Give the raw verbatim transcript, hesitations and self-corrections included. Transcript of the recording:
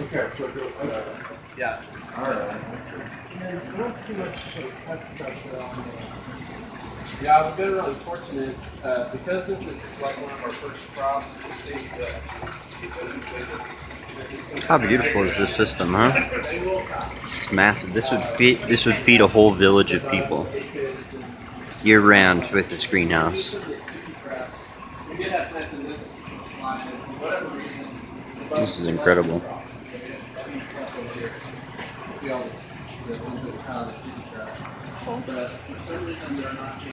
Okay, so go, okay. Yeah. Alright. And I don't see much pest pressure on the. Yeah, we've been really fortunate uh, because this is like one of our first crops. We think that How beautiful is this system, huh? It's massive. This would feed this would feed a whole village of people year round with this greenhouse. we did have plants in this line, and for whatever reason, This is incredible. see all this, the little bit of kind of the sticky crap. But for some reason, they're not